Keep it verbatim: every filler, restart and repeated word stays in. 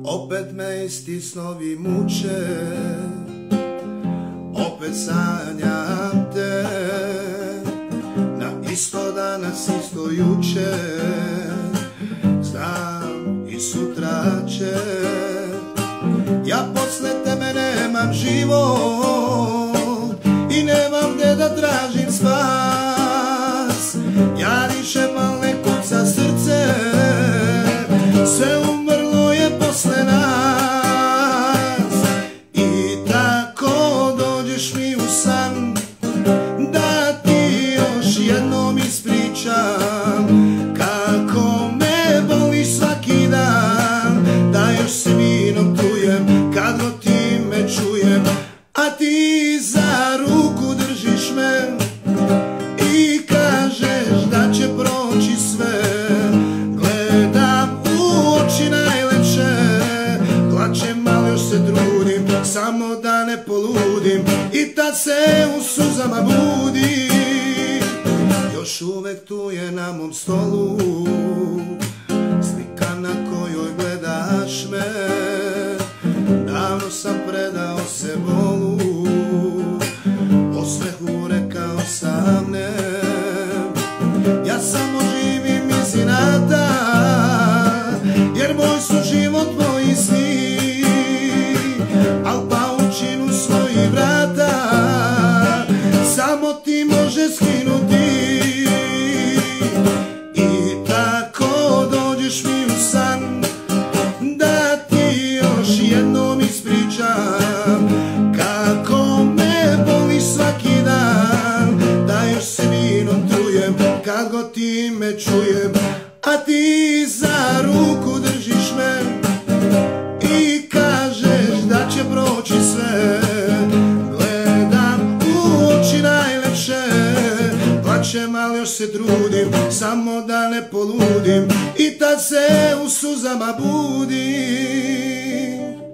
Opet me isti snovi muče, opet sanjam te, na isto danas, isto juče, znam i sutra će. Ja posle tebe nemam život i nemam gde da tražim spas. Ja više mal ne kuca srce, sve umrlo je posle nas. I tako dođeš mi u san, da ti još jednom ispričam kako me boliš svaki dan, da još se vinom trujem kad god ti me čujem, a ti za ruku držiš me i kažeš da će proći sve. Gledam u oči najlepše, plačem, ali još se trudim samo da ne poludim, i tad se u suzama budim. Još uvek tu je na mom stolu slika na kojoj gledaš me. Davno sam predao se bolu, osmehu rekao sam ne. Ja samo živim iz inata, jer moj su život moji sni, al paučinu svojih vrata samo ti može skinuti. I tako dođeš mi u san, da ti još jednom ispričam kako me boliš svaki dan, da još se vinom trujem kad god ti me čujem, a ti za ruku držiš me i kažeš da će proći sve. Gledam u oči najlepše, plačem, ali još se trudim samo da ne poludim, i tad se u suzama budim.